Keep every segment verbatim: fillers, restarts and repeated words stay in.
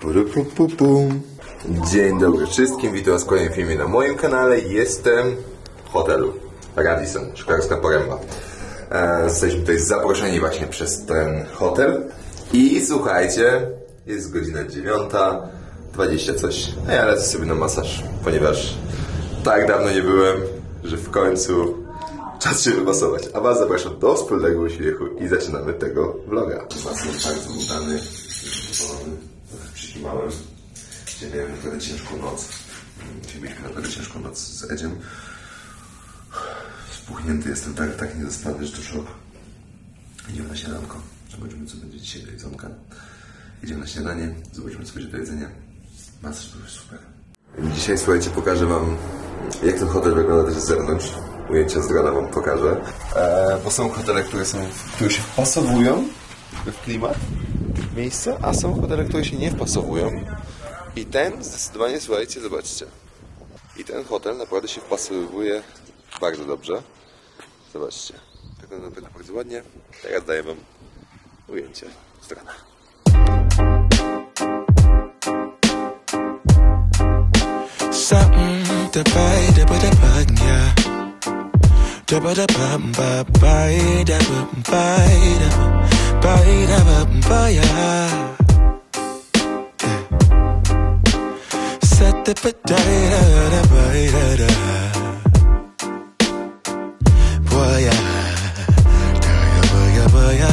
Dzień dobry wszystkim, witam was w kolejnym filmie na moim kanale. Jestem w hotelu Radisson, Szklarska Poręba. e, Jesteśmy tutaj zaproszeni właśnie przez ten hotel. I słuchajcie, jest godzina dziewiąta dwadzieścia coś. A ja lecę sobie na masaż, ponieważ tak dawno nie byłem, że w końcu czas się wymasować. A was zapraszam do wspólnego uśmiechu i zaczynamy tego vloga. Masaż bardzo udany, przyśmałem. Dzisiaj miałem naprawdę ciężką noc. Dzisiaj mieliśmy naprawdę ciężką noc z Edziem. Spuchnięty jestem, tak, tak niedospany, że to szok. Idziemy na śniadanko. Zobaczymy, co będzie dzisiaj do jedzonka. Idziemy na śniadanie, zobaczymy, co będzie do jedzenia. Masaż to jest super. Dzisiaj, słuchajcie, pokażę wam, jak ten hotel wygląda też z zewnątrz. Ujęcia z drona wam pokażę. Eee, bo są hotele, które są, które się wpasowują w klimat miejsca, a są hotele, które się nie wpasowują. I ten zdecydowanie, słuchajcie, zobaczcie. I ten hotel naprawdę się wpasowuje bardzo dobrze. Zobaczcie. Wygląda naprawdę bardzo ładnie. Teraz daję wam ujęcie z drona. The potato, boy, boy, boy,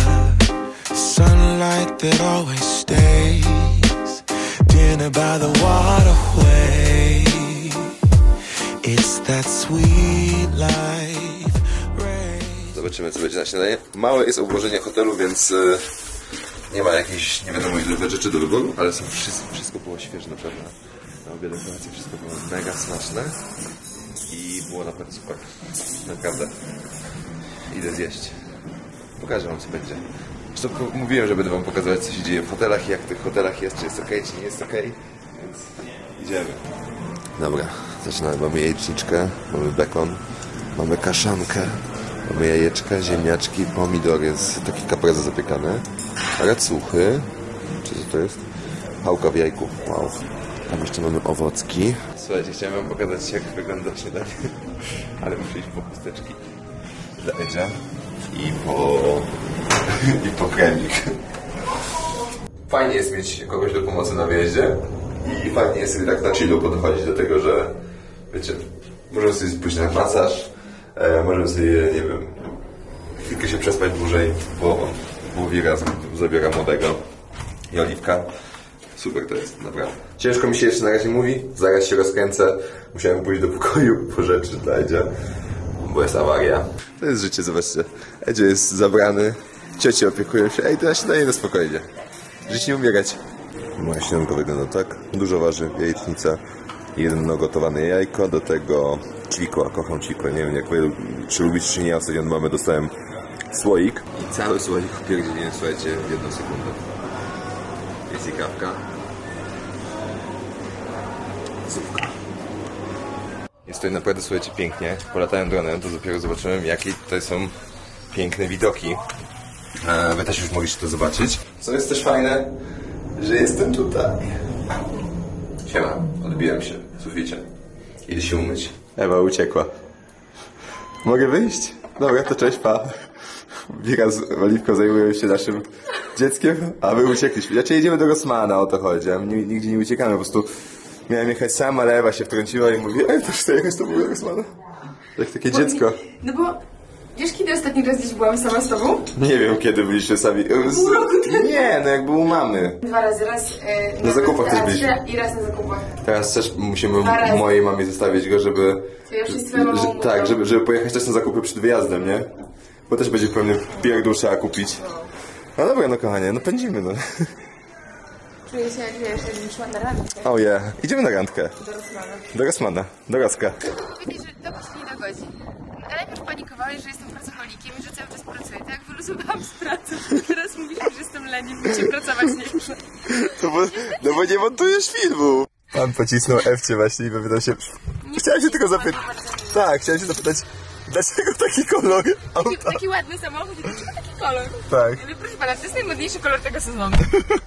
sunlight that always stays, dinner by the waterway. It's that sweet life. Zobaczymy, co będzie na śniadanie. Małe jest obłożenie hotelu, więc yy, nie ma jakichś nie wiadomo ile rzeczy do wyboru, ale są wszystko, wszystko było świeże naprawdę. Na obie dekoracje wszystko było mega smaczne i było naprawdę super. Naprawdę. Idę zjeść. Pokażę wam, co będzie. Zresztą mówiłem, że będę wam pokazywać, co się dzieje w hotelach, jak w tych hotelach jest, czy jest ok, czy nie jest ok. Więc idziemy. Dobra, zaczynamy. Mamy jajeczniczkę, mamy bekon, mamy kaszankę, mamy jajeczka, ziemniaczki, pomidory, takie caprese zapiekane, racuchy, czy co to jest? Pałka w jajku, wow. Tam jeszcze mamy owocki. Słuchajcie, chciałem wam pokazać, jak wygląda śniadanie, ale muszę iść po chusteczki dla Edzia i po... i po kremik. Fajnie jest mieć kogoś do pomocy na wyjeździe i fajnie jest sobie tak na chillu podchodzić do tego, że wiecie, możemy sobie pójść na masaż, e, możemy sobie, nie wiem, chwilkę się przespać dłużej, bo mówi raz zabiera młodego i Oliwka. Super to jest, naprawdę. Ciężko mi się jeszcze na razie mówi, zaraz się rozkręcę. Musiałem pójść do pokoju po rzeczy dla Edzia, bo jest awaria. To jest życie, zobaczcie. Edzio jest zabrany, ciocie opiekują się. Ej, to ja się daję na spokojnie. Żyć nie umierać. Moja śniadanka wygląda tak. Dużo waży, jajecznica, jedno gotowane jajko, do tego ćwikła. Kocham ćwikła, nie wiem jak wy, czy lubicie, czy nie. Ostatnio od mamy dostałem słoik. I cały słoik wpierdzieliłem, słuchajcie, w jedną sekundę. Jest i kawka. Zupka. Jest tutaj naprawdę, słuchajcie, pięknie. Polatałem dronem, to dopiero zobaczyłem, jakie tutaj są piękne widoki. E, wy też już mogliście to zobaczyć. Co jest też fajne, że jestem tutaj. Siema, odbiłem się w suficie. Idę się umyć. Ewa uciekła. Mogę wyjść? Dobra, to cześć, pa. Wika z Oliwką zajmują się naszym dzieckiem, a my uciekliśmy. Znaczy jedziemy do Rossmana, o to chodzi, a my nigdzie nie uciekamy, po prostu miałem jechać sam, ale Ewa się wtrąciła i mówi, ej, to chcę jechać do Rossmana. Jak takie bo dziecko. Nie, no bo, wiesz kiedy ostatni raz gdzieś byłam sama z tobą? Nie wiem, kiedy byliście sami. Pół roku temu. Nie, no jak był u mamy. Dwa razy, raz yy, na zakupach też byliśmy. I raz na zakupach. Teraz też musimy mojej mamie zostawić go, żeby... To ja już z twoją mamą że, tak, żeby, żeby pojechać też na zakupy przed wyjazdem, nie? Bo też będzie pewnie pierdół trzeba kupić. No dobra, no kochanie, no pędzimy, no. Czuję się, jak wiesz, jakbym szła na randkę. Oh yeah. Idziemy na randkę. Do Rossmana. Do Rossmana. Do Roska. Powiedzieć, że do godziny do godzin. Ale najpierw panikowałeś, że jestem pracownikiem i że cały czas pracuję. Tak jak wyluzowałam z pracy. Teraz mówisz, że jestem leniwy, bo cię pracować nie chcę. No bo, no bo nie montujesz filmu. Pan pocisnął Ewcie właśnie i wypytał się... Nie chciałem się tylko zapytać... Tak, chciałem się zapytać... Dlaczego taki kolor auta? Taki, taki ładny samochód i dlaczego taki kolor? Tak. Ale proszę pana, to jest najmodniejszy kolor tego sezonu.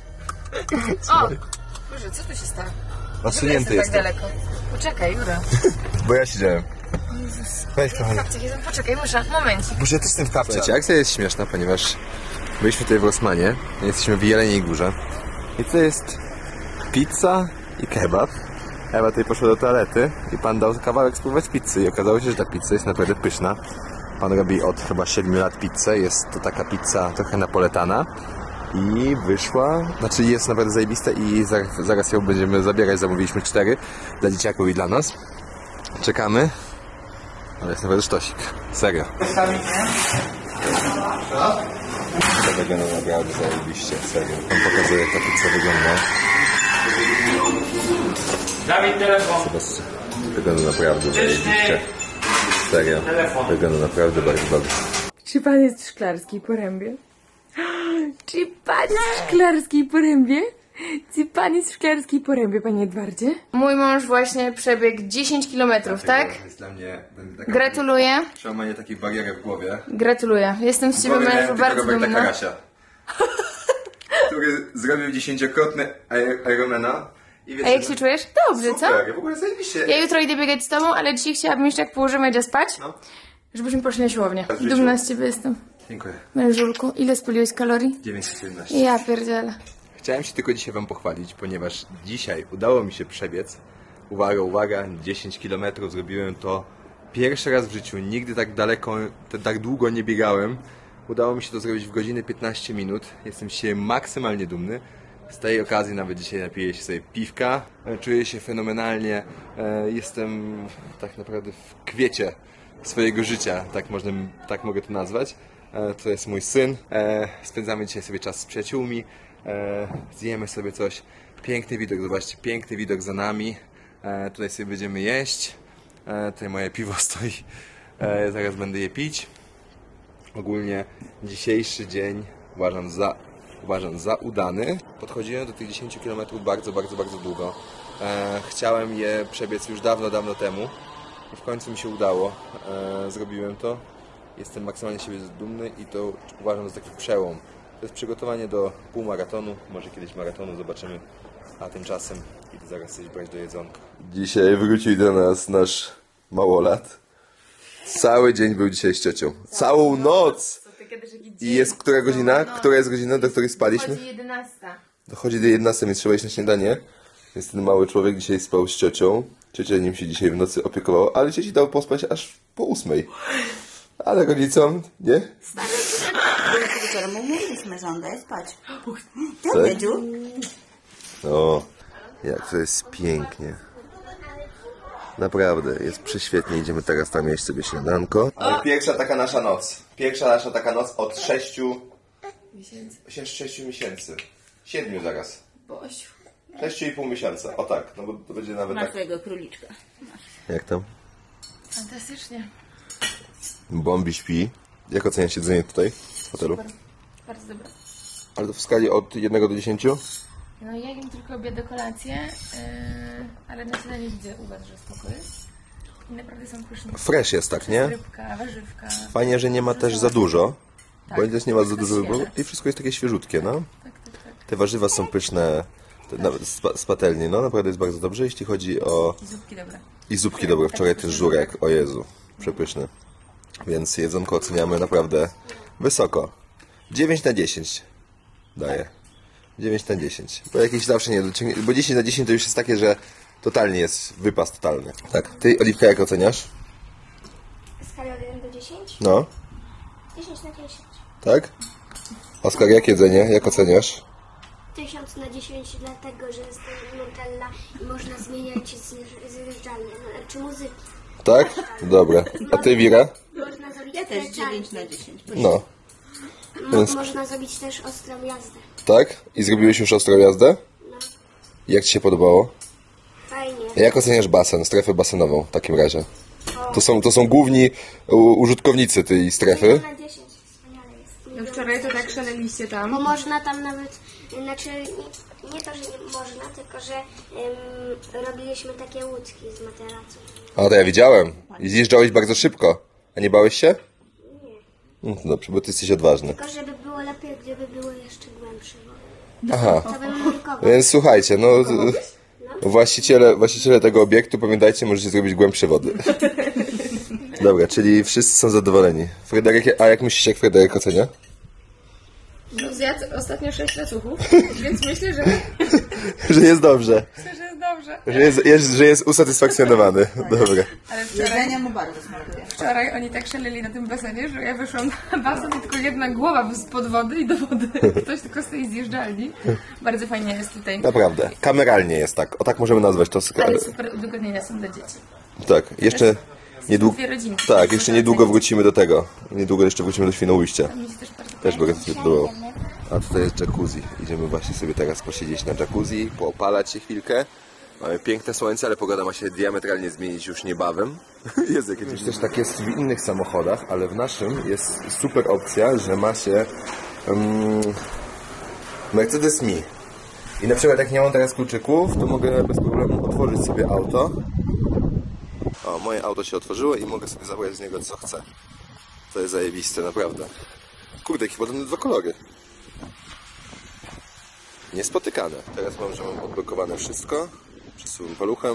O! Boże, co tu się stało? Odsunięty Jestem tak jestem. daleko. Poczekaj, Jura. Bo ja siedziałem. Weź kochanie. Kapciach jestem, poczekaj, muszę, momencik. Bo ja też jestem w kapciach. Słuchajcie, akcja jest śmieszna, ponieważ byliśmy tutaj w Rossmanie, jesteśmy w Jeleniej Górze. I to jest pizza i kebab. Ewa tutaj poszła do toalety i pan dał kawałek spróbować pizzy i okazało się, że ta pizza jest naprawdę pyszna. Pan robi od chyba siedmiu lat pizzę, jest to taka pizza trochę napoletana i wyszła, znaczy jest naprawdę zajebista i zaraz, zaraz ją będziemy zabierać, zamówiliśmy cztery dla dzieciaków i dla nas. Czekamy, ale jest naprawdę sztosik, serio. To wygląda naprawdę zajebiście, serio. Pan pokazuje jak ta pizza wygląda. Dawid, telefon. Zobaczcie, wygląda naprawdę zajebiście. Serio, wygląda naprawdę bardzo dobrze. Czy pan jest w Szklarskiej Porębie? Czy pan jest w Szklarskiej Porębie? Czy pan jest w Szklarskiej Porębie, panie Edwardzie? Mój mąż właśnie przebiegł dziesięć kilometrów, tak? To jest dla mnie taka Gratuluję. przełamanie takiej bariery w głowie. Gratuluję. Jestem z ciebie mężu bardzo Roberta dumna. Karasia, który zrobił dziesięciokrotny Ironmana. I wiecie, A jak no, się czujesz? Dobrze, co? super, ja w ogóle zajebiście. Ja jutro idę biegać z tobą, ale dzisiaj chciałabym jeszcze jak położymy Edzia spać, No. żebyśmy poszli na siłownię. w życiu. Dumna z ciebie jestem. Dziękuję. Mężulku, ile spaliłeś kalorii? dziewięćset jedenaście. Ja pierdzielę. Chciałem się tylko dzisiaj wam pochwalić, ponieważ dzisiaj udało mi się przebiec. Uwaga, uwaga, dziesięć kilometrów zrobiłem to pierwszy raz w życiu. Nigdy tak daleko, tak długo nie biegałem. Udało mi się to zrobić w godzinę piętnaście minut. Jestem dzisiaj maksymalnie dumny. Z tej okazji nawet dzisiaj napiję się sobie piwka. Czuję się fenomenalnie. E, Jestem tak naprawdę w kwiecie swojego życia, tak, można, tak mogę to nazwać. E, To jest mój syn. E, Spędzamy dzisiaj sobie czas z przyjaciółmi. E, Zjemy sobie coś. Piękny widok, zobaczcie, piękny widok za nami. E, Tutaj sobie będziemy jeść. E, Tutaj moje piwo stoi. E, Zaraz będę je pić. Ogólnie dzisiejszy dzień uważam za, uważam za udany. Podchodziłem do tych dziesięciu kilometrów bardzo, bardzo, bardzo długo. E, chciałem je przebiec już dawno, dawno temu. I w końcu mi się udało. E, zrobiłem to. Jestem maksymalnie z siebie dumny i to uważam za taki przełom. To jest przygotowanie do półmaratonu, może kiedyś maratonu, zobaczymy. A tymczasem idę zaraz coś brać do jedzonka. Dzisiaj wrócił do nas nasz małolat. Cały dzień był dzisiaj z ciocią. Całą noc! I jest która godzina? Która jest godzina, do której spaliśmy? Chodzi jedenasta. Dochodzi do jedenastej, więc trzeba iść na śniadanie. Więc ten mały człowiek dzisiaj spał z ciocią. Ciocia nim się dzisiaj w nocy opiekowała, ale cioci dał pospać aż po ósmej. Ale rodzicom, nie? Wieczorem mówiliśmy, że on daje spać. Tak? Tak, Edziu? O, jak to jest pięknie. Naprawdę, jest prześwietnie. Idziemy teraz tam jeść sobie śniadanko. Ale pierwsza taka nasza noc. Pierwsza nasza taka noc od sześciu... Miesięcy. Sześciu miesięcy. Siedmiu zaraz. Bosiu. Sześciu i pół miesiąca. O tak, no bo to będzie nawet Masz tak. swojego króliczka. Jak tam? Fantastycznie. Bombi śpi. Jak oceniasz siedzenie tutaj w hotelu? Super. Bardzo dobre. Ale to w skali od jednego do dziesięciu? No ja jem tylko obiad do kolację, yy, ale na śniadanie widzę u was, że spoko jest. I naprawdę są pyszne. Fresh jest, tak, nie? Rybka, warzywka. Fajnie, że nie ma też za dużo. Bo też nie ma za wszystko dużo wyboru świeże. i wszystko jest takie świeżutkie, no. Tak, tak, tak. Te warzywa są pyszne, te, nawet z, pa- z patelni, no naprawdę jest bardzo dobrze, jeśli chodzi o... I zupki dobre. I zupki dobre, wczoraj też żurek, o Jezu, przepyszny. Więc jedzonko oceniamy naprawdę wysoko. dziewięć na dziesięć daję. dziewięć na dziesięć. Bo jakieś zawsze nie dociągnie, bo dziesięć na dziesięć to już jest takie, że totalnie jest wypas totalny. Tak, ty Oliwka jak oceniasz? Skala od jeden do dziesięciu? No, dziesięć na dziesięć. tak? Oskar, jak jedzenie? Jak oceniasz? tysiąc na dziesięć dlatego, że jest to Nutella i można zmieniać zjeżdż- zjeżdżalnie, no, czy muzyki. Tak? Dobra. A ty, Wira? Można zrobić Ja też skręcanie. dziewięć na dziesięć. No. Mo- Więc- Można zrobić też ostrą jazdę. Tak? I zrobiłeś już ostrą jazdę? No, Jak ci się podobało? fajnie. Jak oceniasz basen, strefę basenową w takim razie? To są, to są główni u, użytkownicy tej strefy. jeden na dziesięć. Wspaniale jest. No wczoraj to tak szaleliście Bo tam. można tam nawet, znaczy nie, nie to, że nie można, tylko że em, robiliśmy takie łódki z materacu. A to ja widziałem. I zjeżdżałeś bardzo szybko. A nie bałeś się? No to dobrze, bo ty jesteś odważny. Tylko żeby było lepiej, gdyby było jeszcze głębsze. Bo Aha, To będą nurkować. więc słuchajcie, no właściciele, właściciele tego obiektu, pamiętajcie, możecie zrobić głębsze wody. Dobra, czyli wszyscy są zadowoleni. Fryderyk, a jak myślisz, jak Fryderyk ocenia? No, zjadł ostatnio sześć racuchów, więc myślę, że, Że jest dobrze, myślę, że jest dobrze. że jest, jest, że jest usatysfakcjonowany. Dobra. Ale wczoraj, Jedzenie mu bardzo smakuje. wczoraj oni tak szaleli na tym basenie, że ja wyszłam na basen i tylko jedna głowa spod wody i do wody. Ktoś tylko z tej zjeżdżalni. Bardzo fajnie jest tutaj. Naprawdę, kameralnie jest tak, o tak możemy nazwać to. Ale super udogodnienia są dla dzieci. Tak, jeszcze niedługo. Dwie rodzinki. Tak, jeszcze niedługo wrócimy do tego. Niedługo jeszcze wrócimy do Świnoujścia. Mi się też bardzo Też bardzo mi się podobało. A tutaj jest jacuzzi. Idziemy właśnie sobie teraz posiedzieć na jacuzzi, poopalać się chwilkę. Mamy piękne słońce, ale pogoda ma się diametralnie zmienić już niebawem. Jest jakieś... Też tak jest w innych samochodach, ale w naszym jest super opcja, że ma się um, Mercedes Mi. I na przykład jak nie mam teraz kluczyków, to mogę bez problemu otworzyć sobie auto. O, moje auto się otworzyło i mogę sobie zabrać z niego co chcę. To jest zajebiste, naprawdę. Kurde, jakie podobne dwa kolory. Niespotykane. Teraz mam, że mam odblokowane wszystko. Przesuwam paluchem.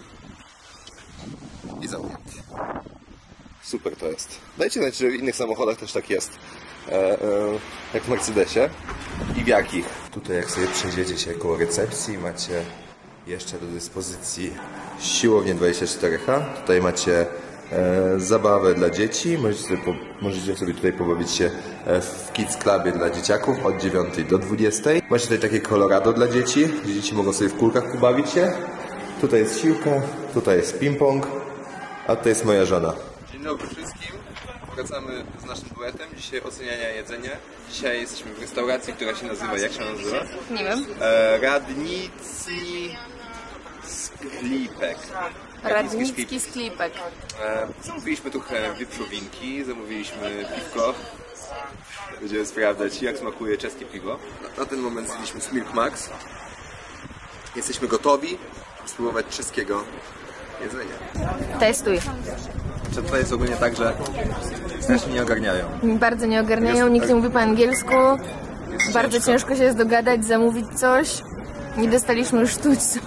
I zamknięty. Super to jest. Dajcie znać, że w innych samochodach też tak jest. E, e, jak w Mercedesie. I w jakich. Tutaj jak sobie przejdziecie się koło recepcji, macie jeszcze do dyspozycji siłownię dwadzieścia cztery H. Tutaj macie e, zabawę dla dzieci. Możecie sobie, po, możecie sobie tutaj pobawić się w Kids Clubie dla dzieciaków od dziewiątej do dwudziestej. Macie tutaj takie Colorado dla dzieci, gdzie dzieci mogą sobie w kulkach pobawić się. Tutaj jest siłka, tutaj jest ping-pong, a tutaj jest moja żona. Dzień dobry wszystkim. Wracamy z naszym duetem. Dzisiaj oceniania jedzenia. Dzisiaj jesteśmy w restauracji, która się nazywa, jak się nazywa? Nie wiem. E, Radnici Sklipek. Radnicki sklipek. E, zamówiliśmy trochę wieprzowinki, zamówiliśmy piwko. Będziemy sprawdzać, jak smakuje czeskie piwo. Na, na ten moment zjedliśmy Smilk Max. Jesteśmy gotowi spróbować czeskiego jedzenia. Testuj. Znaczy, tutaj jest ogólnie tak, że strasznie nie ogarniają. Bardzo nie ogarniają, nikt nie mówi po angielsku. Bardzo ciężko. ciężko się jest dogadać, zamówić coś. Nie dostaliśmy sztućców.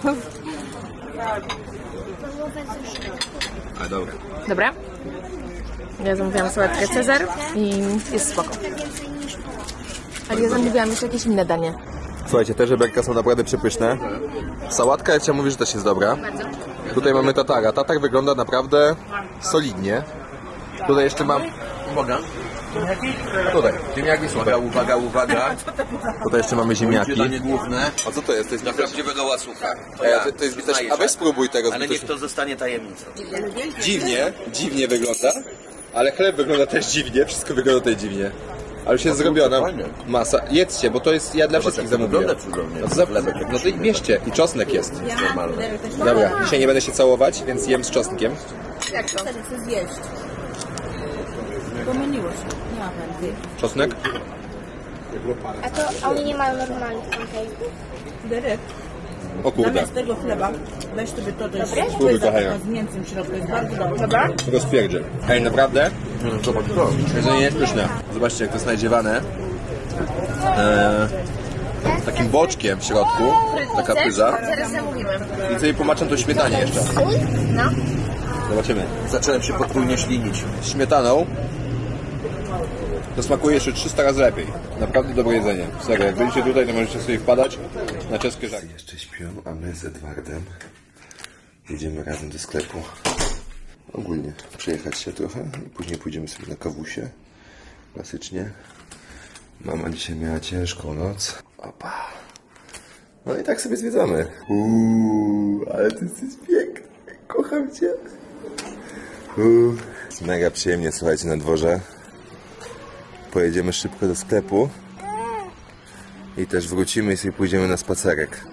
A dobra. Dobra. Ja zamówiłam sałatkę Cezar i jest spoko. Ale ja zamówiłam jeszcze jakieś inne danie. Słuchajcie, te żeberka są naprawdę przepyszne. Sałatka, jak chciałem mówić, że też jest dobra. Tutaj mamy tatara. Tatar wygląda naprawdę solidnie. Tutaj jeszcze mam... Uwaga. Tutaj, ziemniaki są. Uwaga, uwaga, uwaga. Tutaj jeszcze mamy ziemniaki. Pytanie główne. A co to jest? To jest Na prawdziwego łasucha. To E, ja. to, to jest też... Przyznaję A weź się. spróbuj tego. Ale to niech jest- to zostanie tajemnicą. Dziwnie, dziwnie wygląda. Ale chleb wygląda też dziwnie. Wszystko wygląda tutaj dziwnie. Ale już jest zrobiona fajnie. masa. Jedzcie, bo to jest... Ja dla wszystkich jak to zamówiłem. wygląda cudownie. No to za... Chlebek jak No to i bierzcie. I czosnek jest. Normalne. Dobra, dzisiaj nie będę się całować, więc jem z czosnkiem. Jak to? Chcę zjeść. Pomyliło się. Nie ma wędzy. Czosnek? A to oni nie mają normalnych pancake. Derek, O kurde. zamiast tego chleba weź sobie to, to jest, to Spróbuj jest kochania. zapewne z mięsem w środku, jest bardzo dobre. Dobra? Rozpierdziel. Ej, naprawdę? Jedzenie jest pyszne. Zobaczcie, jak to jest nadziewane. Eee, takim boczkiem w środku. Taka pyza. Zaraz zamówimy. I sobie pomaczam to śmietanie jeszcze. No. Zobaczymy. Zacząłem się potrójnie ślinić. Z śmietaną to smakuje jeszcze trzysta razy lepiej. Naprawdę dobre jedzenie. Serio, jak będziecie tutaj, to możecie sobie wpadać na czeskie żarcie. Jeszcze śpią, a my z Edwardem jedziemy razem do sklepu. Ogólnie przejechać się trochę i później pójdziemy sobie na kawusie. Klasycznie. Mama dzisiaj miała ciężką noc. Opa. No i tak sobie zwiedzamy. Uuu, ale ty jesteś piękny. Kocham cię. Uuu. Jest mega przyjemnie, słuchajcie, na dworze. Pojedziemy szybko do sklepu. I też wrócimy i sobie pójdziemy na spacerek.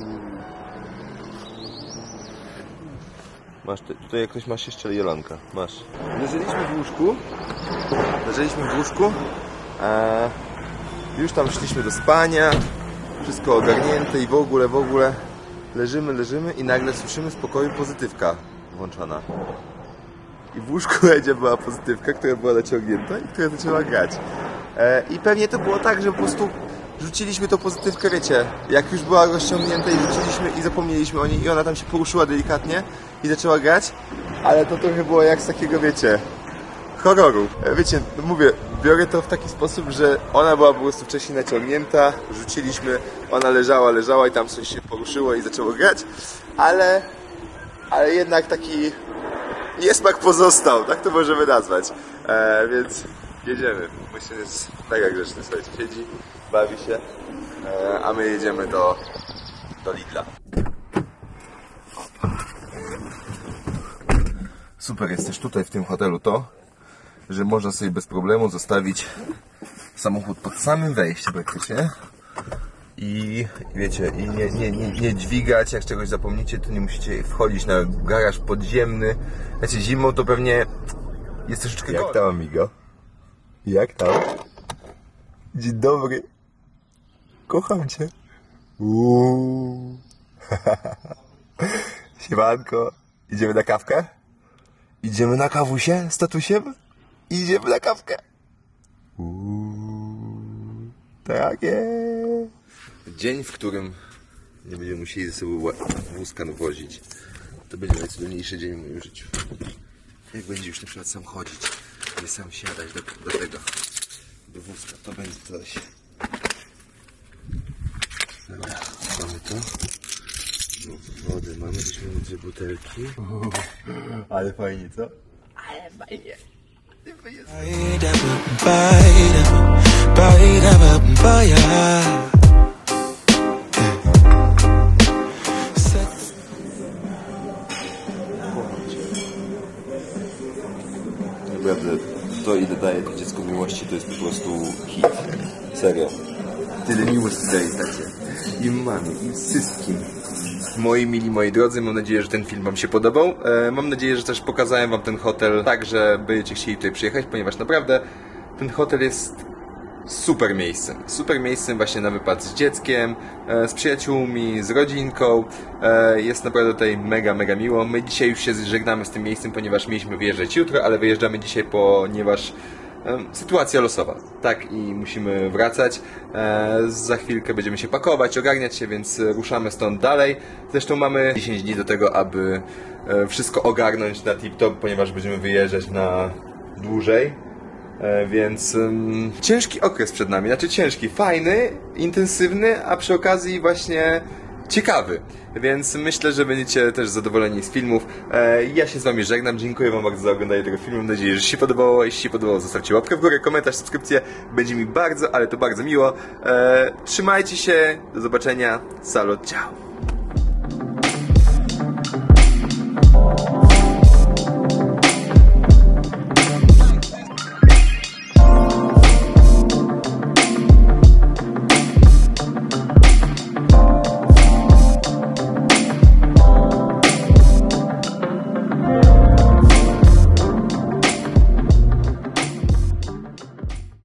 Masz, ty, tutaj jak ktoś masz jeszcze Jolanka. Masz. Leżeliśmy w łóżku. Leżeliśmy w łóżku. E, już tam szliśmy do spania. Wszystko ogarnięte i w ogóle, w ogóle. Leżymy, leżymy i nagle słyszymy z pokoju pozytywka włączona. I w łóżku Edzia była pozytywka, która była naciągnięta i która zaczęła grać. E, I pewnie to było tak, że po prostu rzuciliśmy tą pozytywkę, wiecie, jak już była rozciągnięta i rzuciliśmy i zapomnieliśmy o niej i ona tam się poruszyła delikatnie i zaczęła grać, ale to trochę było jak z takiego, wiecie, horroru. Wiecie, no mówię, biorę to w taki sposób, że ona była po prostu wcześniej naciągnięta, rzuciliśmy, ona leżała, leżała i tam coś się poruszyło i zaczęło grać, ale, ale jednak taki niesmak pozostał, tak to możemy nazwać. E, więc jedziemy. Myślę, że jest mega grzeczny, słuchajcie, siedzi, bawi się, e, a my jedziemy do, do Lidla. Super jest też tutaj w tym hotelu to, że można sobie bez problemu zostawić samochód pod samym wejściem praktycznie i wiecie, i nie, nie, nie, nie dźwigać, jak czegoś zapomnicie, to nie musicie wchodzić na garaż podziemny. Wiecie, zimą to pewnie jest troszeczkę gorzej. Jak tam, amigo? Jak tam? Dzień dobry. Kocham cię. Uuu. Siemanko. Idziemy na kawkę? Idziemy na kawusie z tatusiem? Idziemy na kawkę. Uuu. Tak jest. Dzień, w którym nie będziemy musieli ze sobą wózka wozić. To będzie najcudowniejszy dzień w moim życiu. Jak będzie już na przykład sam chodzić, nie sam siadać do, do tego, do wózka, to będzie coś. Dobra, mamy to. No, wody mamy, gdzieś mamy dwie butelki. Ale fajnie, co? Ale fajnie. Naprawdę, to ile daje to dziecko miłości, to jest po prostu hit. Serio. Tyle miłości daje tacie. I mamie, i wszystkim. Moi mili, moi drodzy, mam nadzieję, że ten film wam się podobał. E, mam nadzieję, że też pokazałem wam ten hotel tak, że będziecie chcieli tutaj przyjechać, ponieważ naprawdę ten hotel jest super miejscem. Super miejscem właśnie na wypad z dzieckiem, e, z przyjaciółmi, z rodzinką. E, jest naprawdę tutaj mega, mega miło. My dzisiaj już się żegnamy z tym miejscem, ponieważ mieliśmy wyjeżdżać jutro, ale wyjeżdżamy dzisiaj, ponieważ e, sytuacja losowa. Tak, i musimy wracać. E, za chwilkę będziemy się pakować, ogarniać się, więc ruszamy stąd dalej. Zresztą mamy dziesięć dni do tego, aby e, wszystko ogarnąć na tip-top, ponieważ będziemy wyjeżdżać na dłużej. E, więc um, ciężki okres przed nami, znaczy ciężki, fajny, intensywny, a przy okazji właśnie ciekawy. Więc myślę, że będziecie też zadowoleni z filmów. E, ja się z wami żegnam, dziękuję wam bardzo za oglądanie tego filmu, mam nadzieję, że się podobało. Jeśli się podobało, zostawcie łapkę w górę, komentarz, subskrypcję, będzie mi bardzo, ale to bardzo miło. E, trzymajcie się, do zobaczenia, salut, ciao!